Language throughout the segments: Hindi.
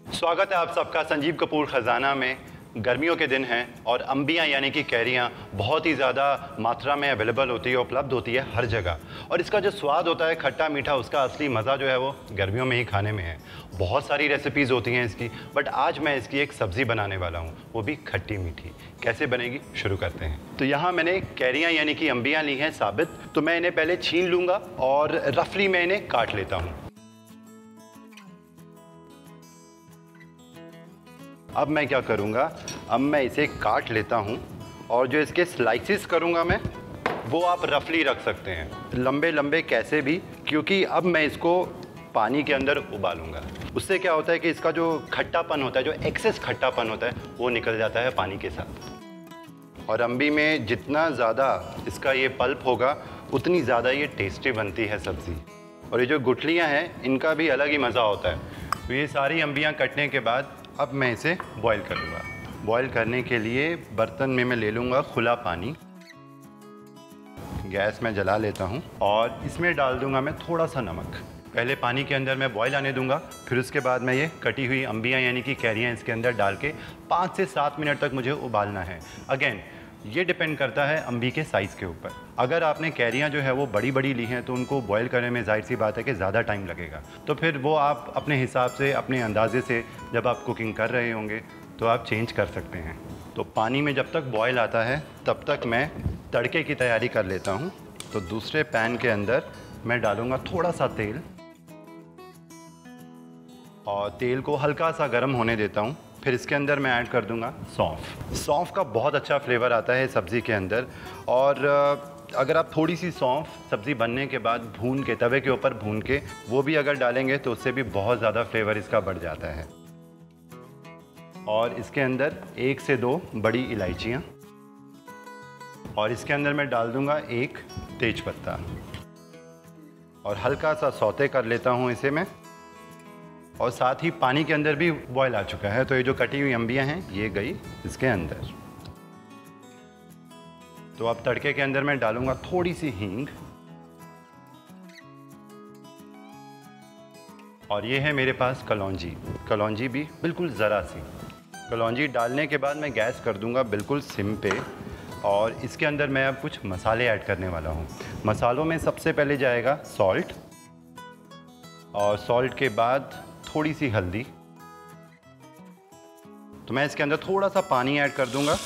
स्वागत है आप सबका संजीव कपूर खजाना में। गर्मियों के दिन हैं और अम्बियाँ यानी कि कैरियाँ बहुत ही ज़्यादा मात्रा में अवेलेबल होती है, उपलब्ध होती है हर जगह। और इसका जो स्वाद होता है खट्टा मीठा, उसका असली मज़ा जो है वो गर्मियों में ही खाने में है। बहुत सारी रेसिपीज़ होती हैं इसकी, बट आज मैं इसकी एक सब्ज़ी बनाने वाला हूँ, वो भी खट्टी मीठी। कैसे बनेगी शुरू करते हैं। तो यहाँ मैंने कैरियाँ यानी कि अम्बियाँ ली हैं साबित, तो मैं इन्हें पहले छीन लूँगा और रफली मैं इन्हें काट लेता हूँ। अब मैं क्या करूँगा, अब मैं इसे काट लेता हूँ और जो इसके स्लाइसिस करूँगा मैं, वो आप रफली रख सकते हैं, लंबे लंबे कैसे भी, क्योंकि अब मैं इसको पानी के अंदर उबालूँगा। उससे क्या होता है कि इसका जो खट्टापन होता है, जो एक्सेस खट्टापन होता है, वो निकल जाता है पानी के साथ। और अम्बी में जितना ज़्यादा इसका ये पल्प होगा, उतनी ज़्यादा ये टेस्टी बनती है सब्ज़ी। और ये जो गुठलियाँ हैं, इनका भी अलग ही मज़ा होता है। तो ये सारी अम्बियाँ कटने के बाद अब मैं इसे बॉईल करूँगा। बॉईल करने के लिए बर्तन में मैं ले लूँगा खुला पानी। गैस में जला लेता हूँ और इसमें डाल दूँगा मैं थोड़ा सा नमक। पहले पानी के अंदर मैं बॉईल आने दूँगा, फिर उसके बाद मैं ये कटी हुई अम्बियाँ यानी कि कैरियाँ इसके अंदर डाल के 5 से 7 मिनट तक मुझे उबालना है। अगेन ये डिपेंड करता है अम्बी के साइज़ के ऊपर। अगर आपने कैरियाँ जो है वो बड़ी बड़ी ली हैं तो उनको बॉईल करने में जाहिर सी बात है कि ज़्यादा टाइम लगेगा। तो फिर वो आप अपने हिसाब से, अपने अंदाजे से जब आप कुकिंग कर रहे होंगे तो आप चेंज कर सकते हैं। तो पानी में जब तक बॉयल आता है तब तक मैं तड़के की तैयारी कर लेता हूँ। तो दूसरे पैन के अंदर मैं डालूँगा थोड़ा सा तेल और तेल को हल्का सा गर्म होने देता हूँ। फिर इसके अंदर मैं ऐड कर दूंगा सौंफ। सौंफ का बहुत अच्छा फ्लेवर आता है सब्ज़ी के अंदर। और अगर आप थोड़ी सी सौंफ सब्ज़ी बनने के बाद भून के, तवे के ऊपर भून के, वो भी अगर डालेंगे तो उससे भी बहुत ज़्यादा फ्लेवर इसका बढ़ जाता है। और इसके अंदर 1 से 2 बड़ी इलायचियाँ और इसके अंदर मैं डाल दूंगा 1 तेज पत्ता और हल्का सा सौते कर लेता हूँ इसे मैं। और साथ ही पानी के अंदर भी बॉयल आ चुका है, तो ये जो कटी हुई अम्बियाँ हैं ये गई इसके अंदर। तो अब तड़के के अंदर मैं डालूंगा थोड़ी सी हींग और ये है मेरे पास कलौंजी। कलौंजी भी बिल्कुल ज़रा सी। कलौंजी डालने के बाद मैं गैस कर दूंगा बिल्कुल सिम पे और इसके अंदर मैं अब कुछ मसाले ऐड करने वाला हूँ। मसालों में सबसे पहले जाएगा सॉल्ट और सॉल्ट के बाद थोड़ी सी हल्दी। तो मैं इसके अंदर थोड़ा सा पानी ऐड कर दूंगा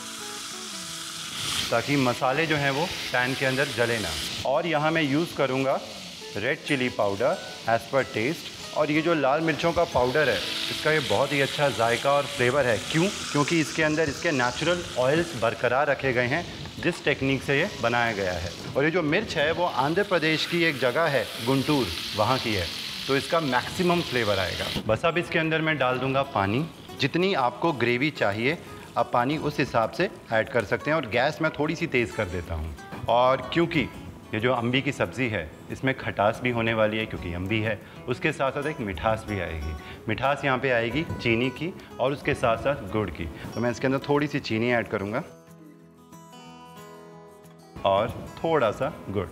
ताकि मसाले जो हैं वो पैन के अंदर जले ना। और यहाँ मैं यूज़ करूँगा red chilli powder as per taste. और ये जो लाल मिर्चों का पाउडर है, इसका ये बहुत ही अच्छा जायका और फ्लेवर है। क्यों? क्योंकि इसके अंदर इसके नेचुरल ऑयल्स बरकरार रखे गए हैं, जिस टेक्निक से ये बनाया गया है। और ये जो मिर्च है वो आंध्र प्रदेश की एक जगह है गुंटूर, वहाँ की है, तो इसका मैक्सिमम फ्लेवर आएगा। बस अब इसके अंदर मैं डाल दूंगा पानी। जितनी आपको ग्रेवी चाहिए आप पानी उस हिसाब से ऐड कर सकते हैं। और गैस मैं थोड़ी सी तेज़ कर देता हूँ। और क्योंकि ये जो अम्बी की सब्ज़ी है इसमें खटास भी होने वाली है, क्योंकि अम्बी है, उसके साथ साथ एक मिठास भी आएगी। मिठास यहाँ पे आएगी चीनी की और उसके साथ साथ गुड़ की। तो मैं इसके अंदर थोड़ी सी चीनी ऐड करूँगा और थोड़ा सा गुड़।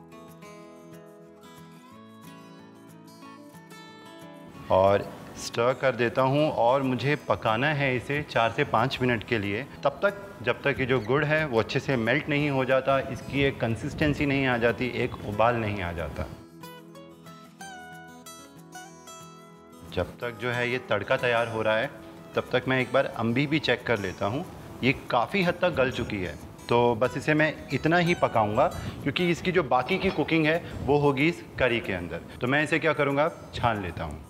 और स्टर कर देता हूँ और मुझे पकाना है इसे 4 से 5 मिनट के लिए। तब तक जब तक ये जो गुड़ है वो अच्छे से मेल्ट नहीं हो जाता, इसकी एक कंसिस्टेंसी नहीं आ जाती, एक उबाल नहीं आ जाता। जब तक जो है ये तड़का तैयार हो रहा है तब तक मैं एक बार अम्बी भी चेक कर लेता हूँ। ये काफ़ी हद तक गल चुकी है, तो बस इसे मैं इतना ही पकाऊंगा क्योंकि इसकी जो बाकी की कुकिंग है वो होगी इस करी के अंदर। तो मैं इसे क्या करूँगा, छान लेता हूँ।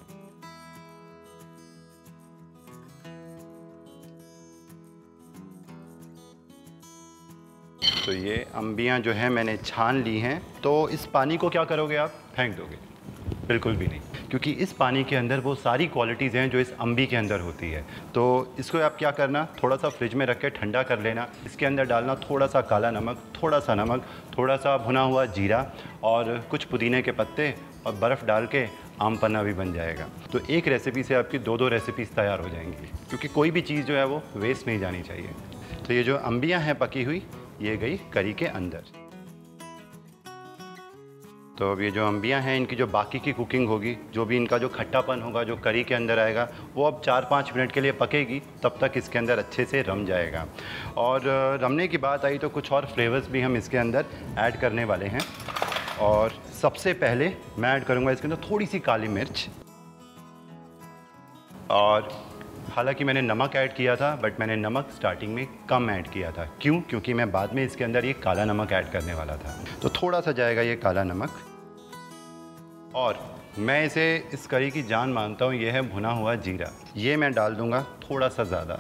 तो ये अम्बियाँ जो हैं मैंने छान ली हैं। तो इस पानी को क्या करोगे आप, फेंक दोगे? बिल्कुल भी नहीं, क्योंकि इस पानी के अंदर वो सारी क्वालिटीज़ हैं जो इस अम्बी के अंदर होती है। तो इसको आप क्या करना, थोड़ा सा फ्रिज में रख के ठंडा कर लेना। इसके अंदर डालना थोड़ा सा काला नमक, थोड़ा सा नमक, थोड़ा सा भुना हुआ जीरा और कुछ पुदीने के पत्ते और बर्फ़ डाल के आम पन्ना भी बन जाएगा। तो एक रेसिपी से आपकी 2-2 रेसिपीज़ तैयार हो जाएंगी, क्योंकि कोई भी चीज़ जो है वो वेस्ट नहीं जानी चाहिए। तो ये जो अम्बियाँ हैं पकी हुई, ये गई करी के अंदर। तो अब ये जो अम्बियाँ हैं, इनकी जो बाकी की कुकिंग होगी, जो भी इनका जो खट्टापन होगा जो करी के अंदर आएगा, वो अब 4-5 मिनट के लिए पकेगी, तब तक इसके अंदर अच्छे से रम जाएगा। और रमने की बात आई तो कुछ और फ्लेवर्स भी हम इसके अंदर ऐड करने वाले हैं। और सबसे पहले मैं ऐड करूँगा इसके अंदर थोड़ी सी काली मिर्च। और हालांकि मैंने नमक ऐड किया था, बट मैंने नमक स्टार्टिंग में कम ऐड किया था। क्यों? क्योंकि मैं बाद में इसके अंदर ये काला नमक ऐड करने वाला था, तो थोड़ा सा जाएगा ये काला नमक। और मैं इसे इस करी की जान मानता हूँ, ये है भुना हुआ जीरा। ये मैं डाल दूँगा थोड़ा सा ज़्यादा,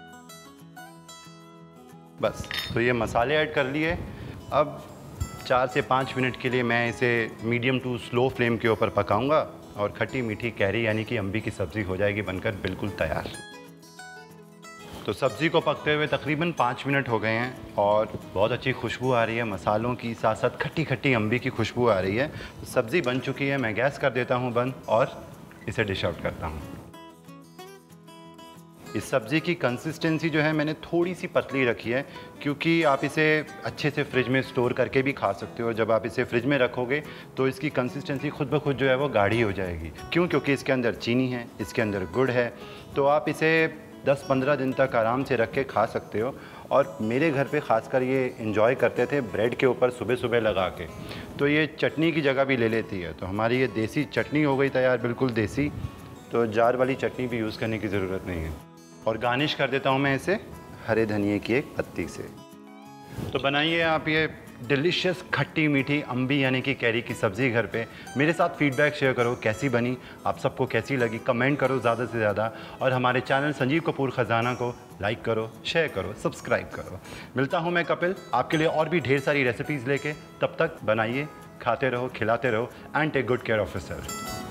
बस। तो ये मसाले ऐड कर लिए। अब 4 से 5 मिनट के लिए मैं इसे मीडियम टू स्लो फ्लेम के ऊपर पकाऊंगा और खट्टी मीठी कैरी यानी कि अम्बी की सब्ज़ी हो जाएगी बनकर बिल्कुल तैयार। तो सब्ज़ी को पकते हुए तकरीबन 5 मिनट हो गए हैं और बहुत अच्छी खुशबू आ रही है मसालों की, साथ साथ खट्टी खट्टी अम्बी की खुशबू आ रही है। तो सब्ज़ी बन चुकी है, मैं गैस कर देता हूँ बंद और इसे डिश आउट करता हूँ। इस सब्ज़ी की कंसिस्टेंसी जो है मैंने थोड़ी सी पतली रखी है, क्योंकि आप इसे अच्छे से फ्रिज में स्टोर करके भी खा सकते हो। जब आप इसे फ्रिज में रखोगे तो इसकी कंसिस्टेंसी खुद ब खुद जो है वो गाढ़ी हो जाएगी। क्यों? क्योंकि इसके अंदर चीनी है, इसके अंदर गुड़ है। तो आप इसे 10-15 दिन तक आराम से रख के खा सकते हो। और मेरे घर पे ख़ासकर ये एंजॉय करते थे ब्रेड के ऊपर सुबह सुबह लगा के। तो ये चटनी की जगह भी ले लेती है। तो हमारी ये देसी चटनी हो गई तैयार, बिल्कुल देसी। तो जार वाली चटनी भी यूज़ करने की ज़रूरत नहीं है। और गार्निश कर देता हूँ मैं इसे हरे धनिए की एक पत्ती से। तो बनाइए आप ये डिलीशियस खट्टी मीठी अम्बी यानी कि कैरी की सब्ज़ी घर पे। मेरे साथ फीडबैक शेयर करो कैसी बनी, आप सबको कैसी लगी, कमेंट करो ज़्यादा से ज़्यादा। और हमारे चैनल संजीव कपूर ख़जाना को लाइक करो, शेयर करो, सब्सक्राइब करो। मिलता हूँ मैं कपिल आपके लिए और भी ढेर सारी रेसिपीज़ लेके। तब तक बनाइए, खाते रहो, खिलाते रहो and take good care of yourself.